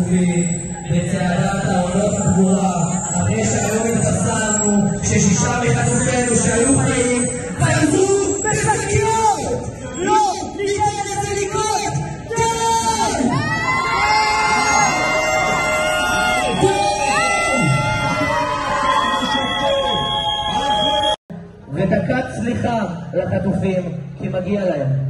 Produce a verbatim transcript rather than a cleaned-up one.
החטופים בצעדת העולות הגבורה, אחרי שהיום התבשרנו ששישה מחטופינו שהיו חיים חזרו בשקיות! לא! ניתן לזה לקרות! טרור! ודקת סליחה לחטופים, כי מגיע להם.